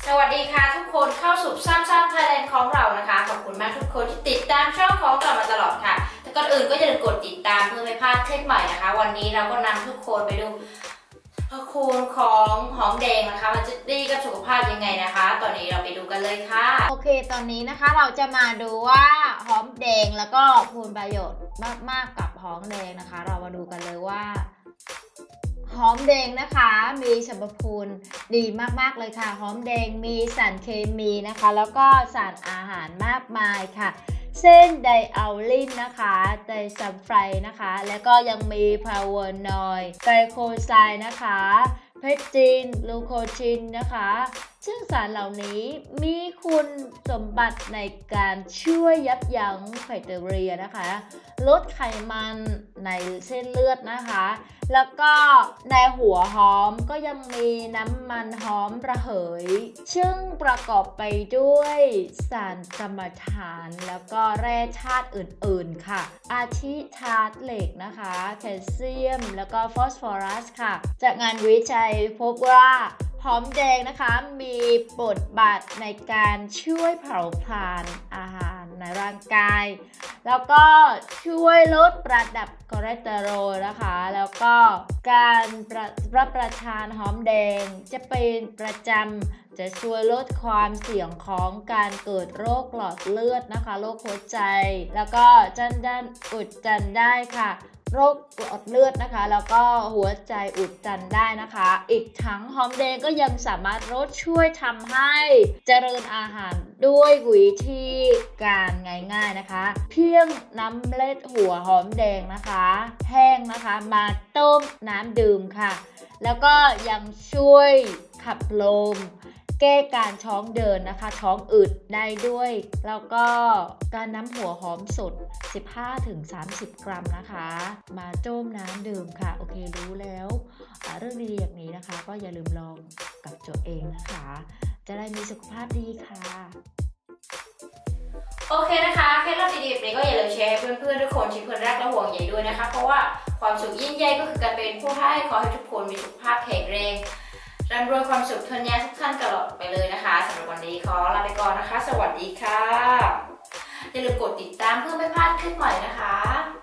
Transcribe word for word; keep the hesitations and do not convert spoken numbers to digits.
สวัสดีค่ะทุกคนเข้าสู่ซ้ำซ้ำไทยแลนด์ของเรานะคะขอบคุณมากทุกคนที่ติดตามช่องของเรามาตลอดค่ะแต่ก่อนอื่นก็อย่าลืมกดติดตามเพื่อไม่พลาดคลิปใหม่นะคะวันนี้เราก็นำทุกคนไปดูพระคุณของหอมแดงนะคะมันจะดีกับสุขภาพยังไงนะคะตอนนี้เราไปดูกันเลยค่ะโอเคตอนนี้นะคะเราจะมาดูว่าหอมแดงแล้วก็คุณประโยชน์มากๆกับหอมแดงนะคะเรามาดูกันเลยว่าหอมแดงนะคะมีสรรพคุณดีมากๆเลยค่ะหอมแดงมีสารเคมีนะคะแล้วก็สารอาหารมากมายค่ะเส้นไดอัลลินนะคะไดซัลไฟด์นะคะแล้วก็ยังมีพาวเวอร์นอยด์ไกลโคไซด์นะคะเพปตินลูโคชินนะคะซึ่งสารเหล่านี้มีคุณสมบัติในการช่วยยับยั้งแบคทีเรียนะคะลดไขมันในเส้นเลือดนะคะแล้วก็ในหัวหอมก็ยังมีน้ำมันหอมระเหยซึ่งประกอบไปด้วยสารกรรมฐานแล้วก็แร่ธาตุอื่นๆค่ะอาทิธาตุเหล็กนะคะแคลเซียมแล้วก็ฟอสฟอรัสค่ะจากงานวิจัยพบว่าหอมแดงนะคะมีบทบาทในการช่วยเผาผลาญอาหารในร่างกายแล้วก็ช่วยลดระดับคอเลสเตอรอลนะคะแล้วก็การรับประทานหอมแดงจะเป็นประจำจะช่วยลดความเสี่ยงของการเกิดโรคหลอดเลือดนะคะโรคหัวใจแล้วก็จันดันอุดจันได้ค่ะโรคหลอดเลือดนะคะแล้วก็หัวใจอุดตันได้นะคะอีกทั้งหอมแดงก็ยังสามารถลดช่วยทำให้เจริญอาหารด้วยวิธีการง่ายๆนะคะเพียงน้ำเมล็ดหัวหอมแดงนะคะแห้งนะคะมาต้มน้ำดื่มค่ะแล้วก็ยังช่วยขับลมแก้การท้องเดินนะคะท้องอืดได้ด้วยแล้วก็การน้ำหัวหอมสด สิบห้าถึงสามสิบ กรัมนะคะมาต้มน้ำดื่มค่ะโอเครู้แล้วเรื่องดีๆอย่างนี้นะคะก็อย่าลืมลองกับตัวเองนะคะจะได้มีสุขภาพดีค่ะโอเคนะคะเคล็ดลับดีๆแบบนี้ก็อย่าลืมแชร์ให้เพื่อนๆทุกคนที่เพื่อนรักและห่วงใยด้วยนะคะเพราะว่าความสุขยิ่งใหญ่ก็คือการเป็นผู้ให้ขอให้ทุกคนมีสุขภาพแข็งแรงร่ำรวยความสุขทนยาทุกท่านตลอดไปเลยนะคะสำหรับวันนี้ขอลาไปก่อนนะคะสวัสดีค่ะอย่าลืมกดติดตามเพื่อไม่พลาดคลิปใหม่นะคะ